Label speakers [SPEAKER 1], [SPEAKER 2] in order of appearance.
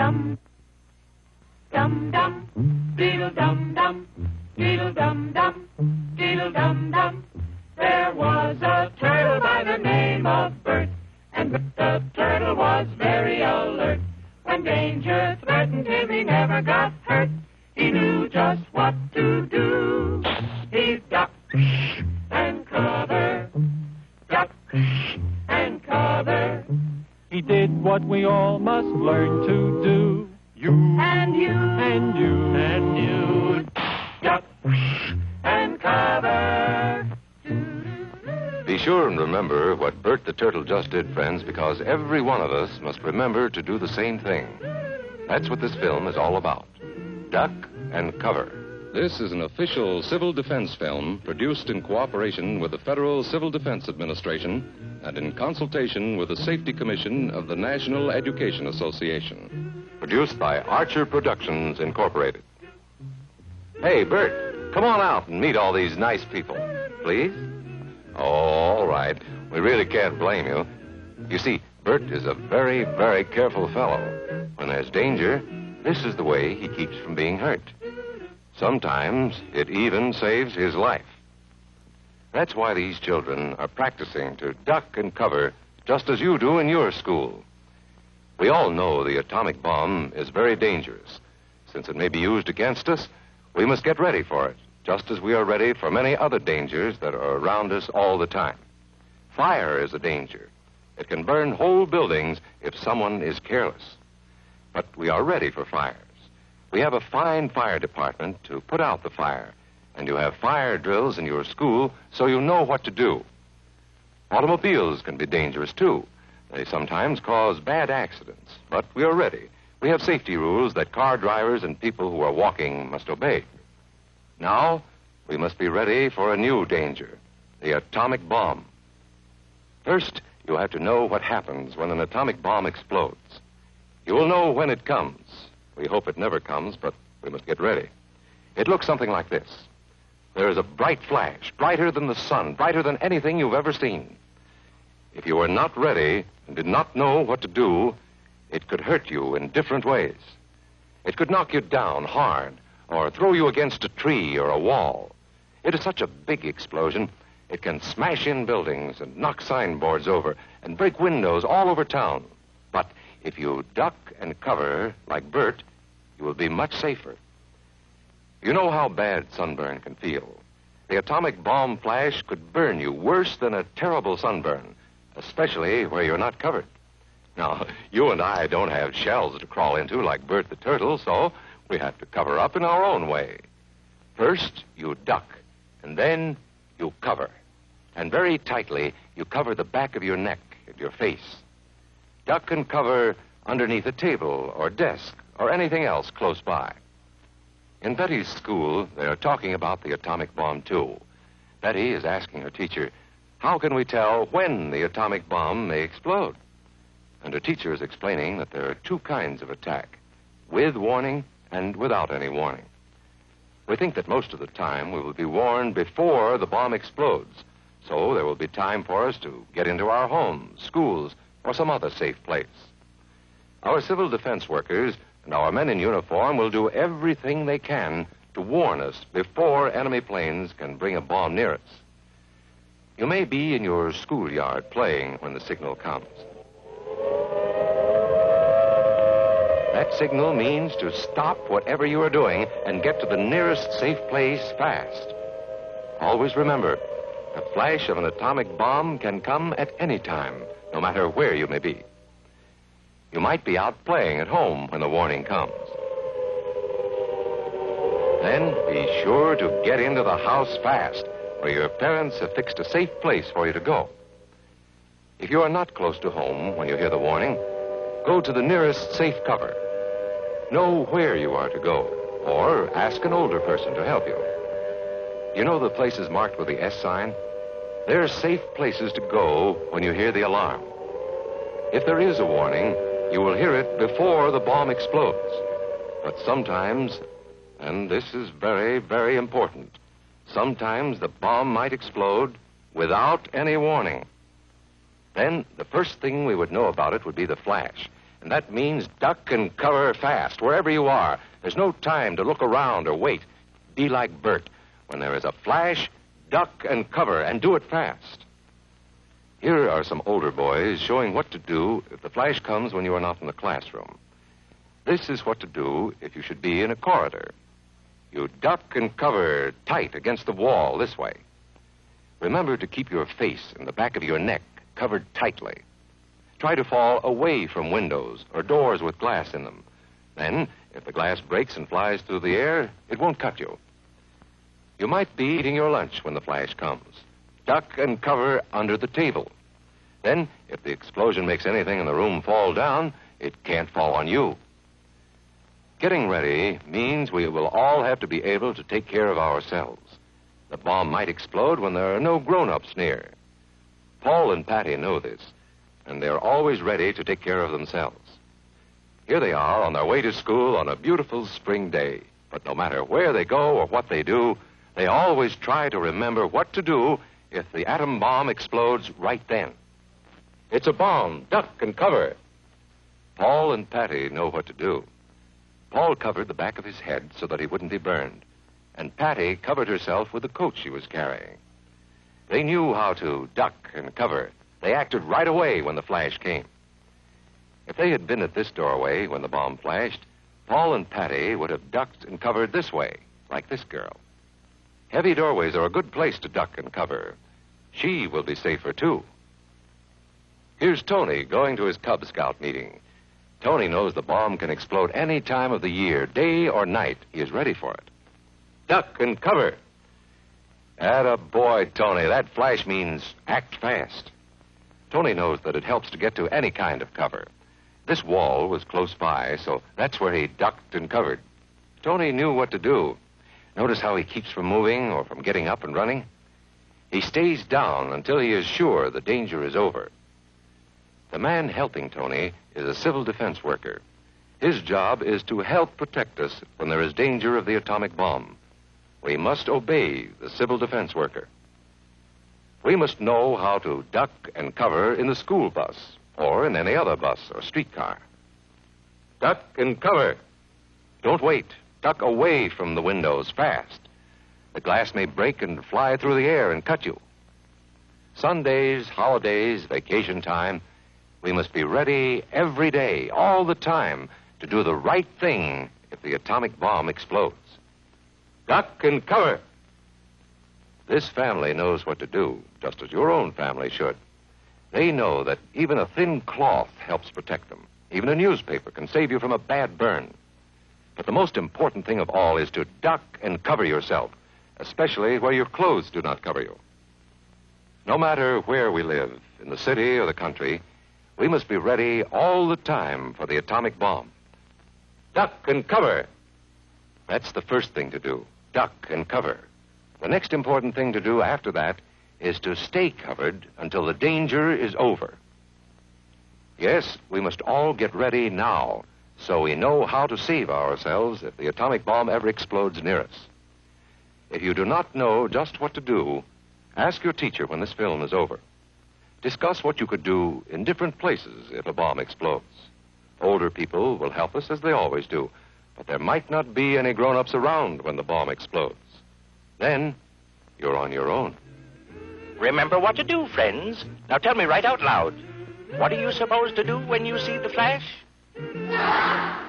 [SPEAKER 1] dum, dum dum, diddle dum dum, diddle dum dum, diddle dum dum. There was a turtle by the name of Bert, and the turtle was very alert. When danger threatened him, he never got hurt. He knew just what to do. He ducked and cover, ducked and cover.
[SPEAKER 2] He did what we all must learn to do. You
[SPEAKER 1] and you
[SPEAKER 2] and you
[SPEAKER 1] and you, duck and cover.
[SPEAKER 3] Be sure and remember what Bert the Turtle just did, friends, because every one of us must remember to do the same thing. That's what this film is all about. Duck and cover. This is an official civil defense film produced in cooperation with the Federal Civil Defense Administration and in consultation with the Safety Commission of the National Education Association. Produced by Archer Productions, Incorporated. Hey, Bert, come on out and meet all these nice people, please. Oh, all right. We really can't blame you. You see, Bert is a very, very careful fellow. When there's danger, this is the way he keeps from being hurt. Sometimes it even saves his life. That's why these children are practicing to duck and cover just as you do in your school. We all know the atomic bomb is very dangerous. Since it may be used against us, we must get ready for it, just as we are ready for many other dangers that are around us all the time. Fire is a danger. It can burn whole buildings if someone is careless. But we are ready for fires. We have a fine fire department to put out the fire, and you have fire drills in your school so you know what to do. Automobiles can be dangerous, too. They sometimes cause bad accidents, but we are ready. We have safety rules that car drivers and people who are walking must obey. Now, we must be ready for a new danger, the atomic bomb. First, you have to know what happens when an atomic bomb explodes. You will know when it comes. We hope it never comes, but we must get ready. It looks something like this. There is a bright flash, brighter than the sun, brighter than anything you've ever seen. If you were not ready and did not know what to do, it could hurt you in different ways. It could knock you down hard or throw you against a tree or a wall. It is such a big explosion, it can smash in buildings and knock signboards over and break windows all over town. But if you duck and cover like Bert, you will be much safer. You know how bad sunburn can feel. The atomic bomb flash could burn you worse than a terrible sunburn, especially where you're not covered. Now, you and I don't have shells to crawl into like Bert the Turtle, so we have to cover up in our own way. First, you duck, and then you cover. And very tightly, you cover the back of your neck and your face. Duck and cover underneath a table or desk or anything else close by. In Betty's school, they are talking about the atomic bomb, too. Betty is asking her teacher, how can we tell when the atomic bomb may explode? And her teacher is explaining that there are two kinds of attack, with warning and without any warning. We think that most of the time we will be warned before the bomb explodes, so there will be time for us to get into our homes, schools, or some other safe place. Our civil defense workers and our men in uniform will do everything they can to warn us before enemy planes can bring a bomb near us. You may be in your schoolyard playing when the signal comes. That signal means to stop whatever you are doing and get to the nearest safe place fast. Always remember, the flash of an atomic bomb can come at any time, no matter where you may be. You might be out playing at home when the warning comes. Then be sure to get into the house fast, where your parents have fixed a safe place for you to go. If you are not close to home when you hear the warning, go to the nearest safe cover. Know where you are to go, or ask an older person to help you. You know the places marked with the S sign? They're safe places to go when you hear the alarm. If there is a warning, you will hear it before the bomb explodes. But sometimes, and this is very, very important, sometimes the bomb might explode without any warning. Then the first thing we would know about it would be the flash. And that means duck and cover fast, wherever you are. There's no time to look around or wait. Be like Bert. When there is a flash, duck and cover, and do it fast. Here are some older boys showing what to do if the flash comes when you are not in the classroom. This is what to do if you should be in a corridor. You duck and cover tight against the wall this way. Remember to keep your face and the back of your neck covered tightly. Try to fall away from windows or doors with glass in them. Then, if the glass breaks and flies through the air, it won't cut you. You might be eating your lunch when the flash comes. Duck and cover under the table. Then, if the explosion makes anything in the room fall down, it can't fall on you. Getting ready means we will all have to be able to take care of ourselves. The bomb might explode when there are no grown-ups near. Paul and Patty know this, and they're always ready to take care of themselves. Here they are on their way to school on a beautiful spring day. But no matter where they go or what they do, they always try to remember what to do if the atom bomb explodes right then. It's a bomb. Duck and cover. Paul and Patty know what to do. Paul covered the back of his head so that he wouldn't be burned, and Patty covered herself with the coat she was carrying. They knew how to duck and cover. They acted right away when the flash came. If they had been at this doorway when the bomb flashed, Paul and Patty would have ducked and covered this way, like this girl. Heavy doorways are a good place to duck and cover. She will be safer, too. Here's Tony going to his Cub Scout meeting. Tony knows the bomb can explode any time of the year, day or night. He is ready for it. Duck and cover. Attaboy, Tony. That flash means act fast. Tony knows that it helps to get to any kind of cover. This wall was close by, so that's where he ducked and covered. Tony knew what to do. Notice how he keeps from moving or from getting up and running? He stays down until he is sure the danger is over. The man helping Tony is a civil defense worker. His job is to help protect us when there is danger of the atomic bomb. We must obey the civil defense worker. We must know how to duck and cover in the school bus or in any other bus or streetcar. Duck and cover. Don't wait. Duck away from the windows fast. The glass may break and fly through the air and cut you. Sundays, holidays, vacation time, we must be ready every day, all the time, to do the right thing if the atomic bomb explodes. Duck and cover. This family knows what to do, just as your own family should. They know that even a thin cloth helps protect them. Even a newspaper can save you from a bad burn. But the most important thing of all is to duck and cover yourself, especially where your clothes do not cover you. No matter where we live, in the city or the country, we must be ready all the time for the atomic bomb. Duck and cover. That's the first thing to do, duck and cover. The next important thing to do after that is to stay covered until the danger is over. Yes, we must all get ready now so we know how to save ourselves if the atomic bomb ever explodes near us. If you do not know just what to do, ask your teacher when this film is over. Discuss what you could do in different places if a bomb explodes. Older people will help us as they always do, but there might not be any grown-ups around when the bomb explodes. Then, you're on your own.
[SPEAKER 4] Remember what to do, friends. Now tell me right out loud. What are you supposed to do when you see the flash?